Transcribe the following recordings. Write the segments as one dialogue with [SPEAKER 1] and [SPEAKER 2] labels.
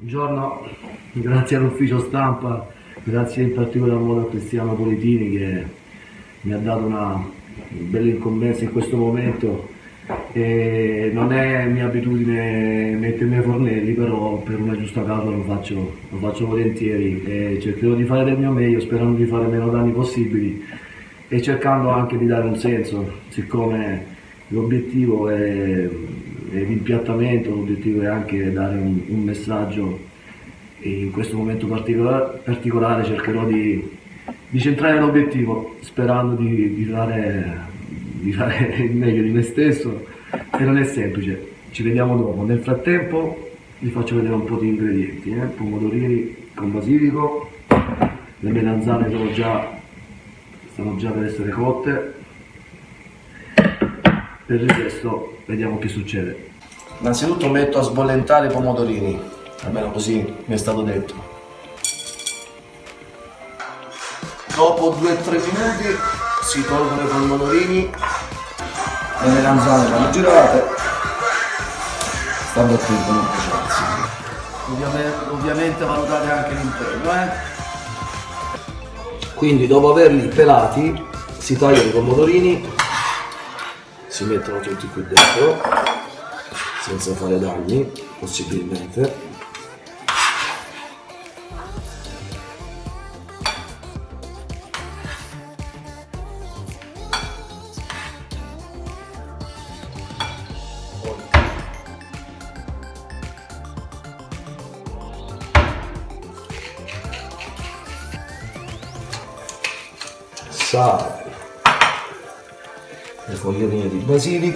[SPEAKER 1] Buongiorno, grazie all'ufficio stampa, grazie in particolar modo a Cristiano Politini che mi ha dato una bella incombenza in questo momento. E non è mia abitudine mettermi ai fornelli, però per una giusta causa lo faccio volentieri e cercherò di fare del mio meglio, sperando di fare meno danni possibili e cercando anche di dare un senso, siccome l'obiettivo è l'impiattamento, l'obiettivo è anche dare un messaggio e in questo momento particolare cercherò di centrare l'obiettivo sperando di fare il meglio di me stesso e non è semplice. Ci vediamo dopo. Nel frattempo vi faccio vedere un po' di ingredienti, pomodorini con basilico, le melanzane stanno già per essere cotte. Per il resto vediamo che succede. Innanzitutto metto a sbollentare i pomodorini, almeno così mi è stato detto. Dopo 2-3 minuti si tolgono i pomodorini, le melanzane vanno girate, stando attento a non bruciarsi. Ovviamente valutate anche l'interno. Quindi dopo averli pelati si tagliano i pomodorini, si mettono tutti qui dentro senza fare danni possibilmente. Sale, le foglioline di basilico,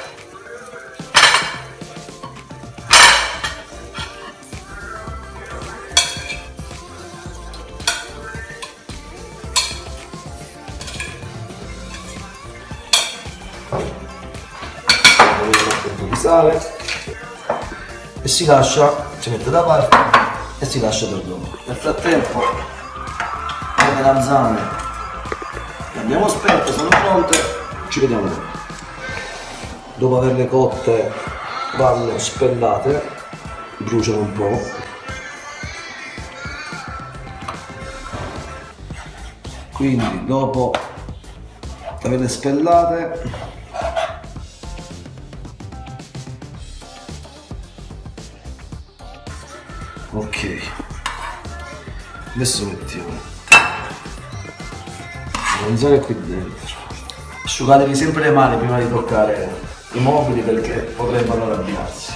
[SPEAKER 1] un po' di sale e si mette da parte e si lascia per dopo. Nel frattempo le melanzane che abbiamo spento sono pronte, ci vediamo dopo. Dopo averle cotte vanno spellate, bruciano un po'. Quindi dopo averle spellate ok, adesso mettiamo melanzane qui dentro. Asciugatevi sempre le mani prima di toccare i mobili perché potrebbero arrabbiarsi.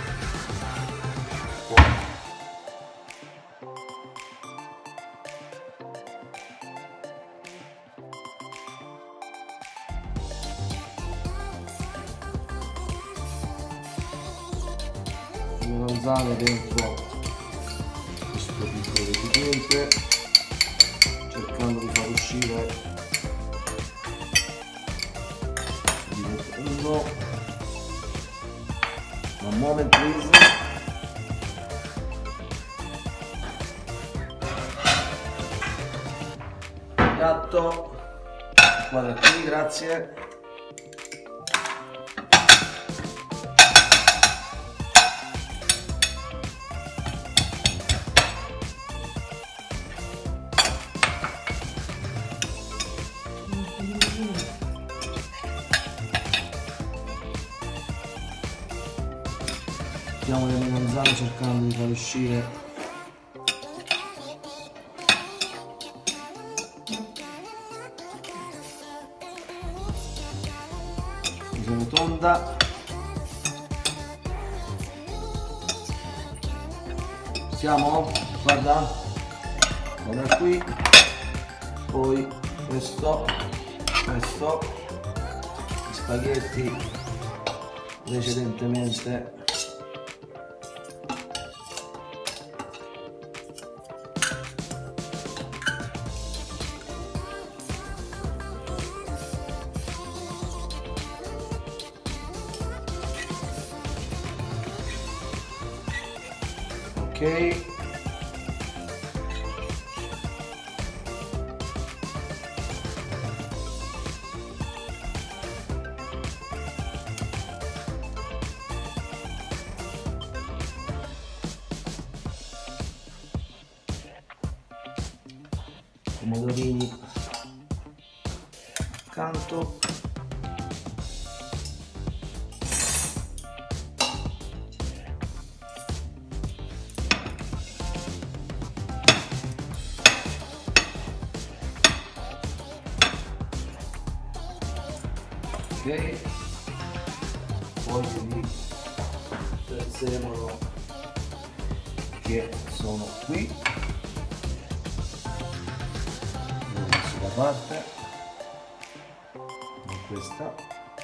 [SPEAKER 1] Le melanzane dentro questo piccolo recipiente, cercando di far uscire one moment please. Gatto, guarda qui, grazie. Mettiamo le melanzane cercando di far uscire la tonda. Siamo? Guarda qui, poi questo, gli spaghetti precedentemente ok. pomodorini accanto. Ok, poi li prezzemolo che sono qui, l'ho messo da parte, e questa,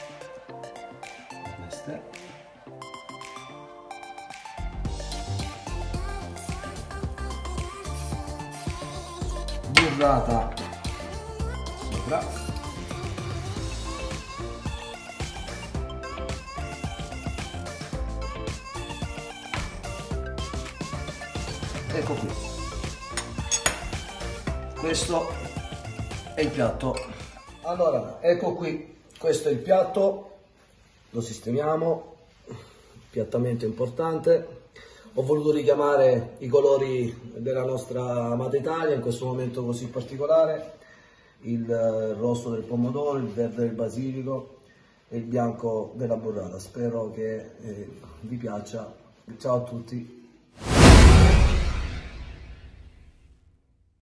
[SPEAKER 1] burrata sopra. Ecco qui, questo è il piatto. Allora, ecco qui, questo è il piatto, lo sistemiamo, piattamento importante. Ho voluto richiamare i colori della nostra amata Italia in questo momento così particolare, il rosso del pomodoro, il verde del basilico e il bianco della burrata. Spero che vi piaccia. Ciao a tutti.